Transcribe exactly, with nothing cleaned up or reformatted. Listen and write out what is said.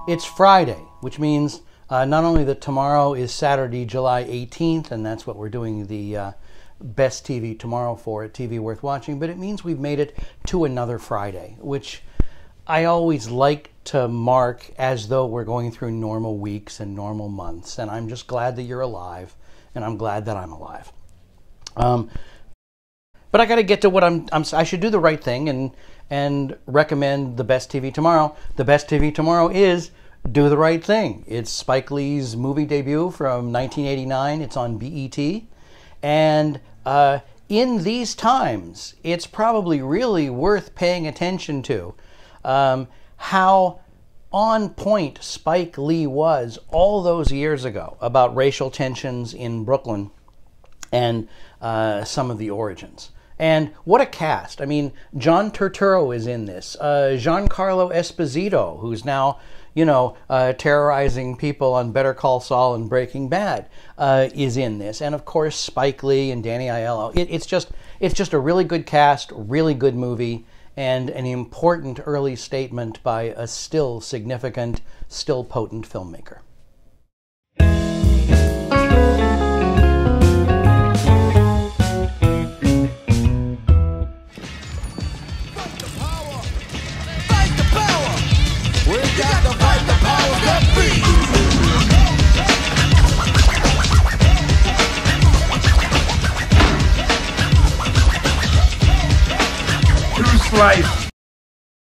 It's Friday, which means uh, not only that tomorrow is Saturday, July eighteenth, and that's what we're doing the uh, Best T V Tomorrow for at T V Worth Watching, but it means we've made it to another Friday, which I always like to mark as though we're going through normal weeks and normal months, and I'm just glad that you're alive, and I'm glad that I'm alive. Um, but I got to get to what I'm, I'm. I should do the right thing and and recommend the Best T V Tomorrow. The Best T V Tomorrow is Do the Right Thing. It's Spike Lee's movie debut from nineteen eighty-nine. It's on B E T, and uh, in these times, it's probably really worth paying attention to. Um, how on point Spike Lee was all those years ago about racial tensions in Brooklyn and uh, some of the origins. And what a cast. I mean, John Turturro is in this. Uh, Giancarlo Esposito, who's now, you know, uh, terrorizing people on Better Call Saul and Breaking Bad, uh, is in this. And of course, Spike Lee and Danny Aiello. It, it's just, it's just a really good cast, really good movie, and an important early statement by a still significant, still potent filmmaker. Life.